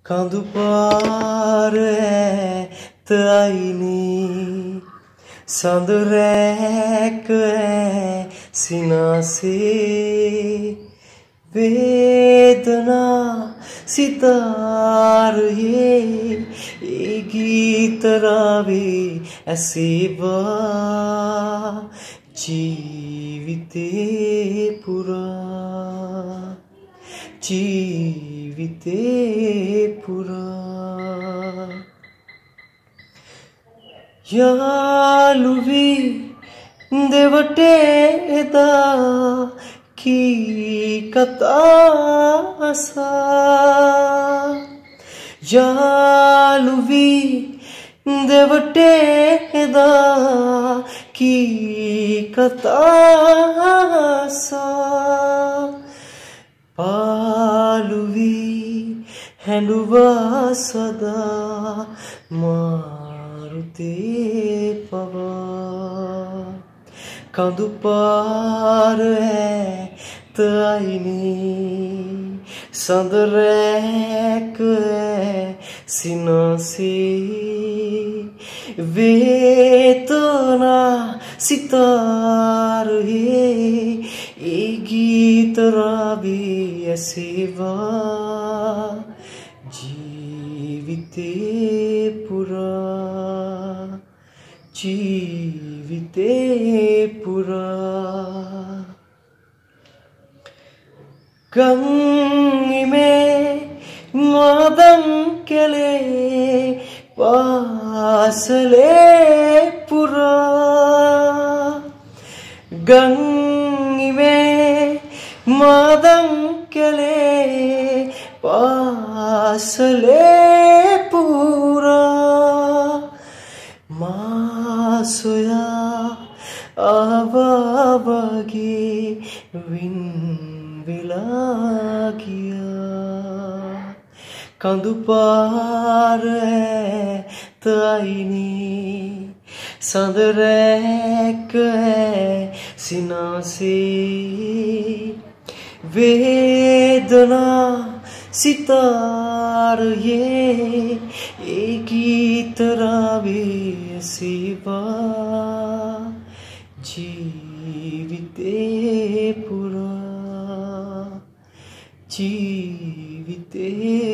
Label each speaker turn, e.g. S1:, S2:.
S1: කඳු පාර ඈත අයිනේ සඳ රැක සිනාසේ වේදනා සිතාරයේ ඒ ගීත රාවේ ඇසේවා ජීවිතේ පුරා ජීවිතේ පුරා යාළු වී දෙවටේ එදා කී කතා අසා යාළු වී දෙවටේ එදා කී කතා අසා පාළු වී හැඬුවා සදා මාරුතේ පවා කඳු පාර ඈත අයිනේ සඳ රැක සිනාසේ වේදනා සිතාරයේ ඒ ගීත රාවේ ඇසේවා ජීවිතේ පුරා ජීවිතේ පුරා ගම් ඉමේ මාදම් කැලේ පාසලේ පුරා ගම් ඉමේ මාදම් කැලේ පාසලේ පුරා මා සොයා ආවා වගේ වින් වෙලා ගියා කඳු පාර ඈත අයිනේ සඳ රැක සිනාසේ වේදනා සිතාරයේ ඒ ගීත රාවේ ඇසේවා ජීවිතේ පුරා ජීවිතේ